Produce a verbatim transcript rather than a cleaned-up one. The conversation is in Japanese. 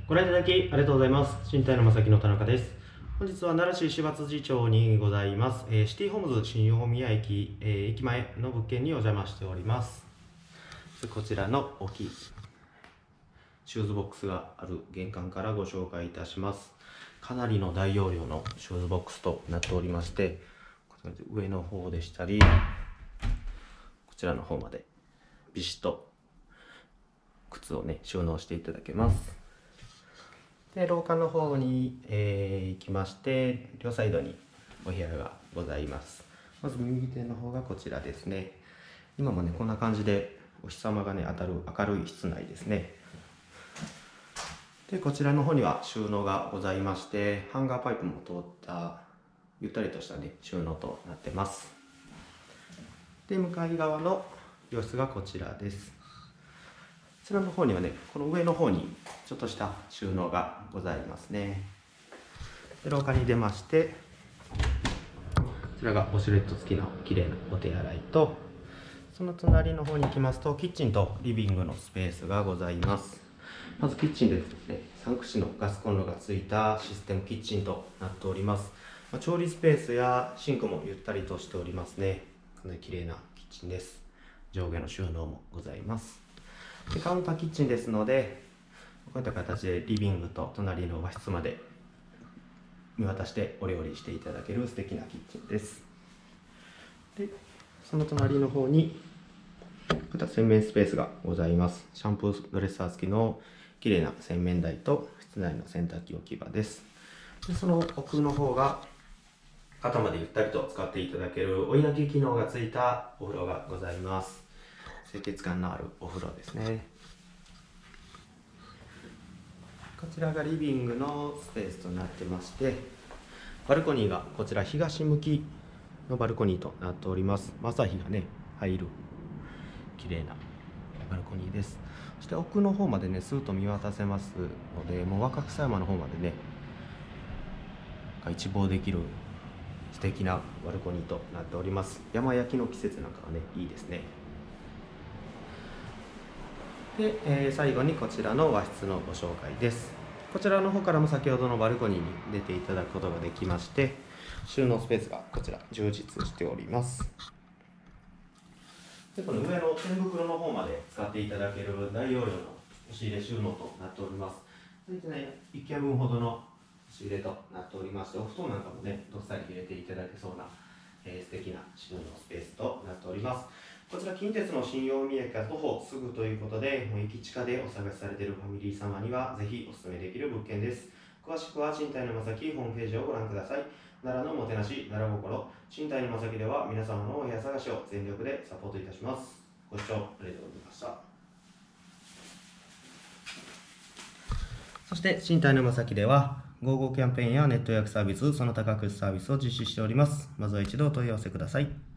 ご覧いただきありがとうございます。新体の正木の田中です。本日は奈良市芝辻町にございます、えー、シティホームズ新大宮駅、えー、駅前の物件にお邪魔しております。こちらの大きいシューズボックスがある玄関からご紹介いたします。かなりの大容量のシューズボックスとなっておりまして、上の方でしたり、こちらの方までビシッと靴をね収納していただけます。で廊下の方に、えー、行きまして、両サイドにお部屋がございます。まず右手の方がこちらですね。今もねこんな感じでお日様がね当たる明るい室内ですね。でこちらの方には収納がございまして、ハンガーパイプも通ったゆったりとしたね収納となってます。で向かい側の洋室がこちらです。こちらの方にはね、この上の方にちょっとした収納がございますね。で廊下に出まして、こちらがウォシュレット付きの綺麗なお手洗いと、その隣の方に行きますとキッチンとリビングのスペースがございます。まずキッチンですね、さん口のガスコンロがついたシステムキッチンとなっております。まあ、調理スペースやシンクもゆったりとしておりますね。かなり綺麗なキッチンです。上下の収納もございます。でカウンターキッチンですので、こういった形でリビングと隣の和室まで見渡してお料理していただける素敵なキッチンです。でその隣の方にこういった洗面スペースがございます。シャンプードレッサー付きの綺麗な洗面台と室内の洗濯機置き場です。でその奥の方が肩までゆったりと使っていただける追い焚き機能がついたお風呂がございます。清潔感のあるお風呂ですね。こちらがリビングのスペースとなってまして、バルコニーがこちら東向きのバルコニーとなっております。朝日がね入る綺麗なバルコニーです。そして奥の方までねスーッと見渡せますので、もう若草山の方までね一望できる素敵なバルコニーとなっております。山焼きの季節なんかはねいいですね。で、えー、最後にこちらの和室のご紹介です。こちらの方からも先ほどのバルコニーに出ていただくことができまして、収納スペースがこちら充実しております。でこの上の天袋の方まで使っていただける大容量の押し入れ収納となっております。そしてね、いっけんぶんほどの押し入れとなっておりまして、お布団なんかもねどっさり入れていただけそうな、えー、素敵な収納スペースとなっております。こちら近鉄の新大宮駅から徒歩すぐということで、もう駅近でお探しされているファミリー様にはぜひお勧めできる物件です。詳しくは賃貸のまさきホームページをご覧ください。奈良のもてなし、奈良心、賃貸のまさきでは皆様のお部屋探しを全力でサポートいたします。ご視聴ありがとうございました。そして賃貸のまさきではゴーゴーキャンペーンやネット予約サービス、その他各種サービスを実施しております。まずは一度お問い合わせください。